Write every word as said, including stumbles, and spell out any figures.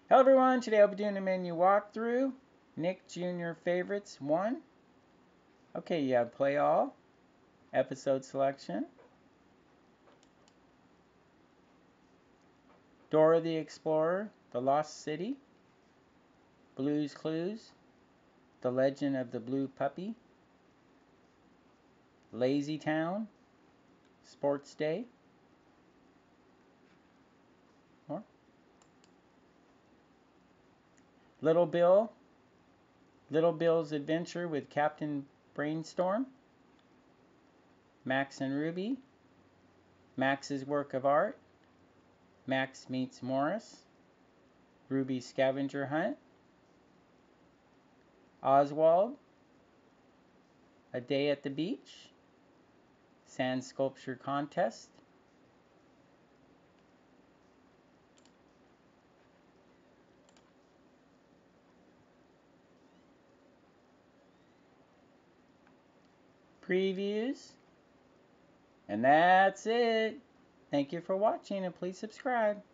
Hello everyone, today I'll be doing a menu walkthrough. Nick Junior Favorites one. Okay, you have Play All, Episode Selection, Dora the Explorer, The Lost City, Blue's Clues, The Legend of the Blue Puppy, Lazy Town, Sports Day, more, Little Bill, Little Bill's Adventure with Captain Brainstorm, Max and Ruby, Max's Work of Art, Max Meets Morris, Ruby's Scavenger Hunt, Oswald, A Day at the Beach, Sand Sculpture Contest, previews, and that's it. Thank you for watching and please subscribe.